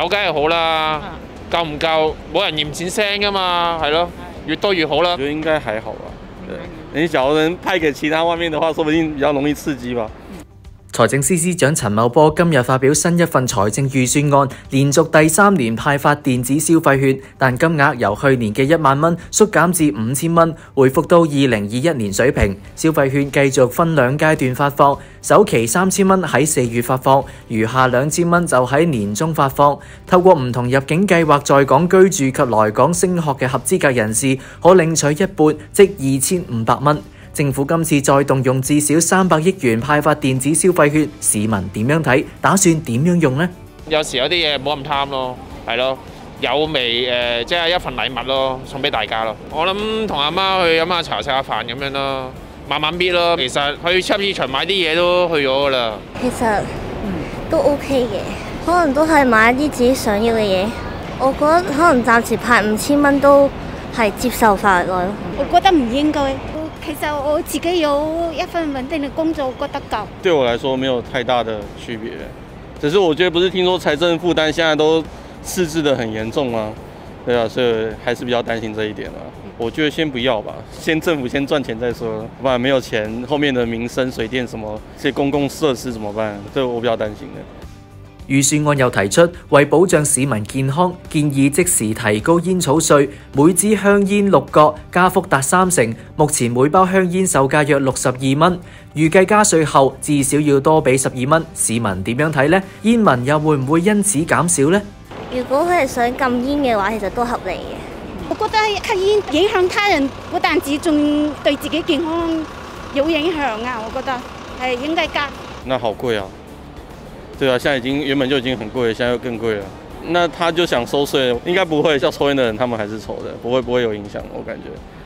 有梗係好啦，夠唔夠冇人嫌錢聲噶嘛，係咯，越多越好啦。 我覺得應該還好吧。對，你假如能派給其他外面的話，說不定比較容易刺激吧。 財政司司長陳茂波今日發表新一份財政預算案，連續第3年派發電子消費券，但金額由去年嘅1萬蚊縮減至5000蚊，回復到2021年水平。消費券繼續分2階段發放，首期3000蚊喺4月發放，餘下2000蚊就喺年中發放。透過唔同入境計劃在港居住及來港升學嘅合資格人士，可領取一半，即2500蚊。政府今次再動用至少300億元派發電子消費券，市民點樣睇？打算點樣用呢？ 有時有啲嘢唔好咁貪咯，係咯，有味即係一份禮物咯，送俾大家咯。我諗同阿媽去飲下茶食下飯咁樣咯，慢慢搣咯。其實去超級市場買啲嘢都去咗噶啦。 其實都 OK 嘅，可能都係買一啲自己想要嘅嘢。我覺得可能暫時派5000蚊都係接受範圍內咯。 我覺得唔應該。其實我自己有一份穩定的工作，我覺得夠。 對我來說沒有太大的區別，只是我覺得不是聽說財政負擔現在都赤字得很嚴重嗎？對啊，所以還是比較擔心這一點啦。我覺得先不要吧，政府先賺錢再說，不然沒有錢，後面的民生、水電什麼，這些公共設施怎麼辦？這我比較擔心的。 預算案又提出，為保障市民健康，建議即時提高煙草稅，每支香煙6個，加幅達30%。目前每包香煙售價約62蚊，預計加稅後至少要多俾12蚊。市民點樣睇呢？煙民又會唔會因此減少呢？ 如果佢係想禁煙嘅話，其實都合理嘅。 我覺得吸煙影響他人，不但止仲對自己健康有影響啊！我覺得係應該加。 那好貴啊！對啊，現在原本就已經很貴了，現在又更貴了。那他就想收稅，應該不會。像抽煙的人，他們還是抽的，不會有影響，我感覺。